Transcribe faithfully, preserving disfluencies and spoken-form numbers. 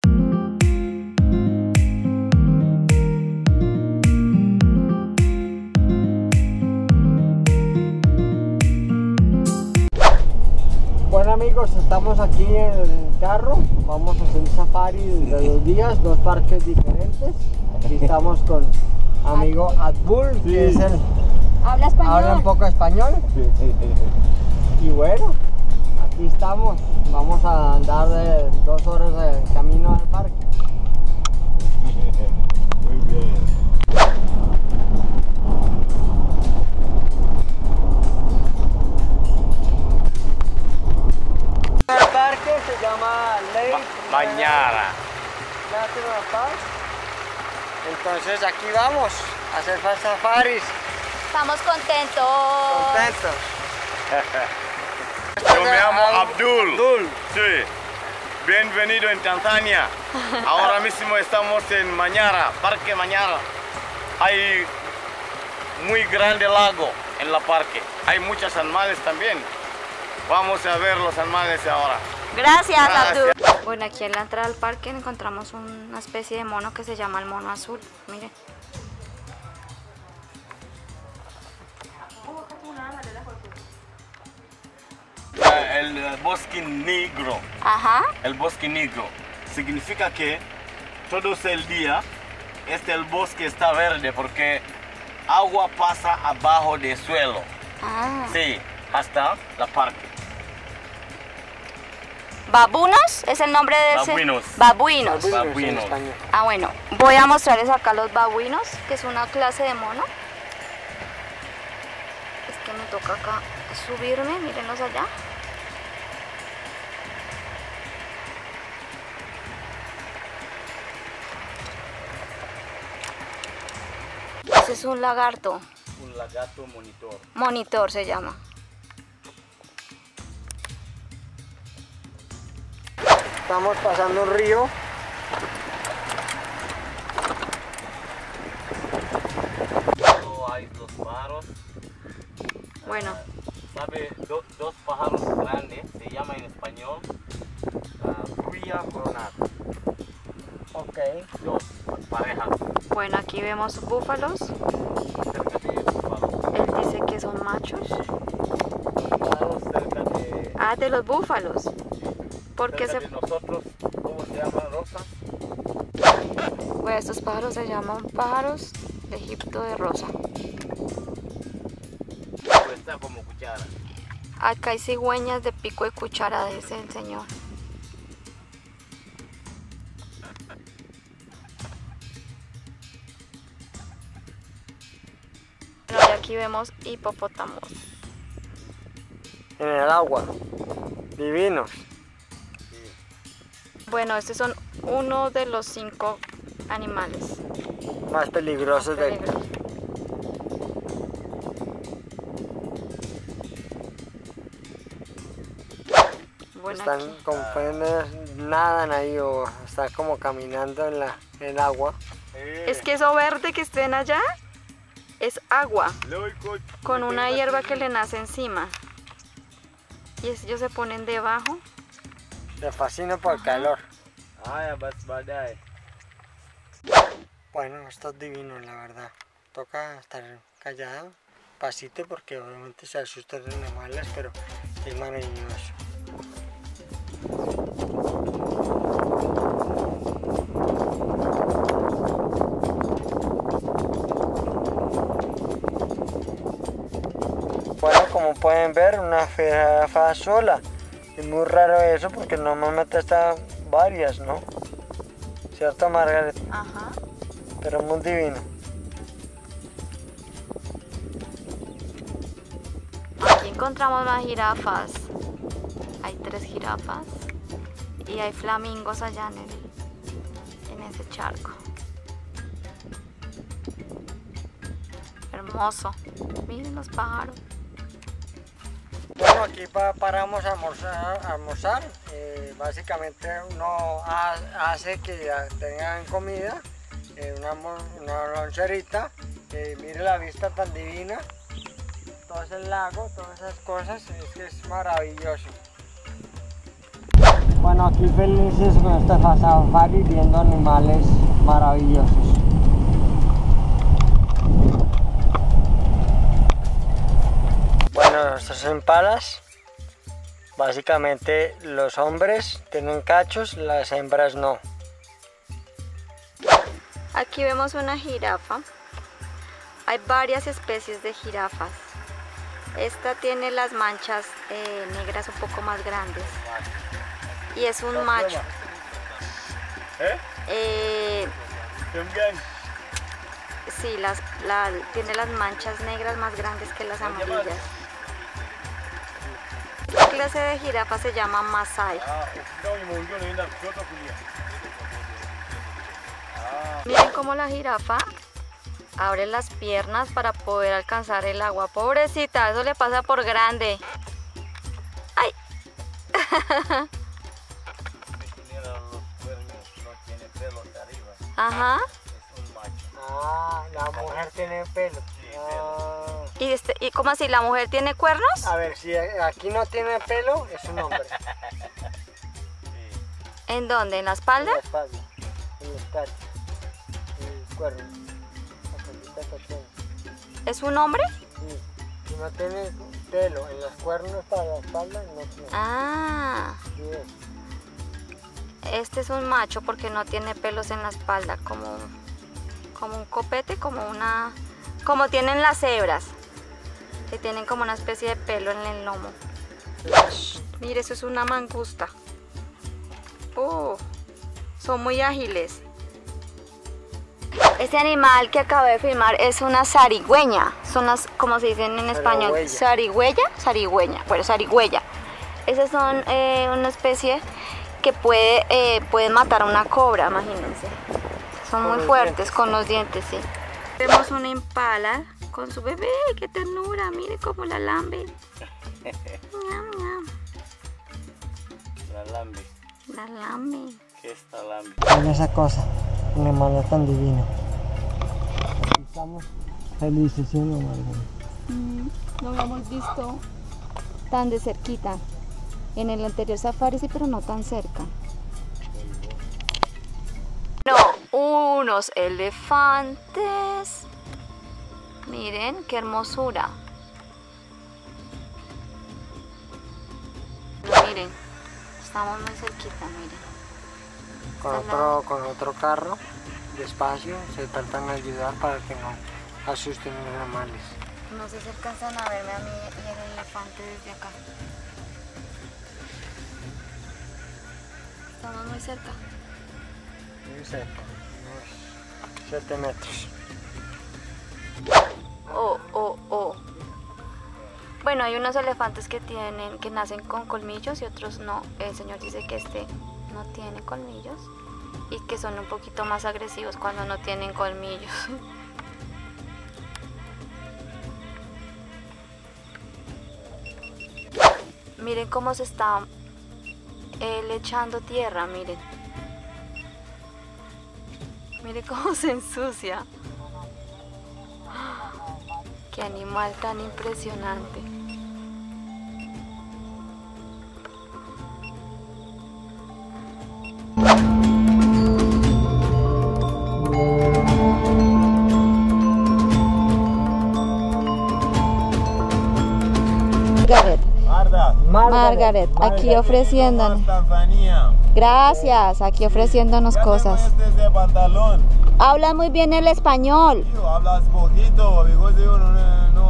Bueno amigos, estamos aquí en el carro, vamos a hacer un safari de dos días, dos parques diferentes. Aquí estamos con amigo Abdul, sí, que es el... Habla español. Habla un poco español. Y bueno, aquí estamos, vamos a andar de dos horas de camino al parque. Muy bien. El parque se llama Lake Mañara. National Park. Entonces aquí vamos a hacer safaris. Estamos contentos. Contentos. Yo me llamo Abdul. Abdul. Sí. Bienvenido en Tanzania. Ahora mismo estamos en Mañara, Parque Mañara. Hay muy grande lago en la parque. Hay muchos animales también. Vamos a ver los animales ahora. Gracias, Gracias. Abdul. Bueno, aquí en la entrada al parque encontramos una especie de mono que se llama el mono azul. Miren. El eh, bosque negro. Ajá. El bosque negro significa que todo el día este el bosque está verde porque agua pasa abajo del suelo. Ah. Sí, hasta la parque. ¿Babunos? ¿Es el nombre de ese? Babuinos. Babuinos. Babuinos. En español. Ah, bueno. Voy a mostrarles acá los babuinos, que es una clase de mono. Es que me toca acá subirme, mírenlos allá. Ese es un lagarto. Un lagarto monitor. Monitor se llama. Estamos pasando un río. Hay los pájaros. Bueno, ¿Sabe? Do- dos pájaros grandes, se llama en español uh, Ría coronada. Ok. Dos parejas. bueno, aquí vemos búfalos. Cerca de búfalos. Él dice que son machos. Pájaros cerca de, Ah, de los búfalos. ¿Por qué cerca se... de nosotros, ¿cómo se llama, Rosa? Bueno, estos pájaros se llaman pájaros de Egipto de rosa. Pues está como cuchara. Acá hay cigüeñas de pico y cuchara, dice el señor. Bueno, y aquí vemos hipopótamos. En el agua. Divinos. Bueno, estos son uno de los cinco animales Más peligrosos del... peligrosos. Bueno, Están aquí. como pueden ver, nadan ahí o están como caminando en la en el agua. Es que eso verde que estén allá es agua con una hierba que le nace encima. Y ellos se ponen debajo. Me fascina por el calor. Bueno, esto es divino, la verdad. Toca estar callado, pasito, porque obviamente se asustan los animales, pero es maravilloso. Bueno, como pueden ver, una jirafa sola. Es muy raro eso porque normalmente están varias, ¿no? ¿Cierto, Margaret? Ajá. Pero muy divino. Aquí encontramos más jirafas. Hay tres jirafas. Y hay flamingos allá en, el, en ese charco. Hermoso. Miren los pájaros. Bueno, aquí pa paramos a almorzar. A almorzar. Eh, básicamente uno ha hace que tengan comida, eh, una, una loncherita. Eh, mire la vista tan divina, todo ese lago, todas esas cosas, es que es maravilloso. Bueno, aquí felices con este safari viendo animales maravillosos. Bueno, estos son impalas. Básicamente los hombres tienen cachos, las hembras no. Aquí vemos una jirafa. Hay varias especies de jirafas. Esta tiene las manchas eh, negras un poco más grandes. Y es un macho. ¿Eh? Eh, sí, las, la, tiene las manchas negras más grandes que las amarillas. Esta clase de jirafa se llama Masai. Miren cómo la jirafa abre las piernas para poder alcanzar el agua. Pobrecita, eso le pasa por grande. ¡Ay! Ajá. Ah, la mujer tiene pelo. Ah. ¿Y, este, ¿Y cómo así? ¿La mujer tiene cuernos? A ver, si aquí no tiene pelo, es un hombre. ¿En dónde? ¿En la espalda? En la espalda, en los cachos, en el cuerno. ¿Es un hombre? Sí, si no tiene pelo en los cuernos para la espalda, no tiene. Ah. Sí, es. Este es un macho porque no tiene pelos en la espalda, como, como un copete, como una... como tienen las cebras, que tienen como una especie de pelo en el lomo. Mire, eso es una mangusta. Uh, son muy ágiles. Este animal que acabo de filmar es una zarigüeña. Son las, como se dicen en español, zarigüeya, zarigüeña, bueno, zarigüeya. Esas son eh, una especie que puede, eh, puede matar a una cobra, imagínense. Son muy fuertes con los dientes, sí. Vemos una impala con su bebé, qué ternura, mire cómo la lambe. Ñam, ñam. La lambe. La lambe. ¿Qué es la lambe? Mira esa cosa, un animal tan divino. Estamos felices, ¿sí o no, Margarita? Mm, no lo hemos visto tan de cerquita. En el anterior safari sí, pero no tan cerca. No, unos elefantes. Miren qué hermosura. No, miren, estamos muy cerquita, miren. Con otro, con otro carro, despacio, se tratan de ayudar para que no asusten a los animales. No sé si alcanzan a verme a mí y el elefante desde acá. Estamos muy cerca. Muy cerca, unos siete metros. Oh, oh, oh. Bueno, hay unos elefantes que tienen, que nacen con colmillos y otros no. El señor dice que este no tiene colmillos y que son un poquito más agresivos cuando no tienen colmillos. Miren cómo se está él echando tierra, miren. Miren cómo se ensucia. Qué animal tan impresionante. Margaret, Margaret, aquí ofreciéndonos. Gracias, aquí ofreciéndonos cosas. Habla muy bien el español. Hablas poquito, porque yo no